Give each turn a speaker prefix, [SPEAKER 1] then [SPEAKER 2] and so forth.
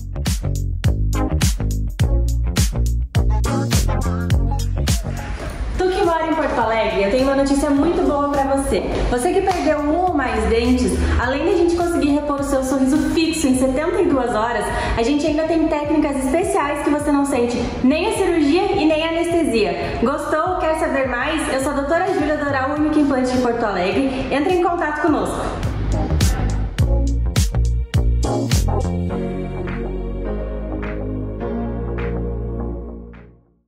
[SPEAKER 1] Tu que mora em Porto Alegre, eu tenho uma notícia muito boa pra você. Você que perdeu um ou mais dentes, além de a gente conseguir repor o seu sorriso fixo em 72 horas, a gente ainda tem técnicas especiais que você não sente nem a cirurgia e nem a anestesia. Gostou? Quer saber mais? Eu sou a doutora Júlia da Oral Única Implante de Porto Alegre. Entre em contato conosco.